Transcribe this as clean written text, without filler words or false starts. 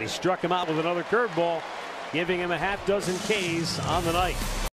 And he struck him out with another curveball, giving him a half dozen Ks on the night.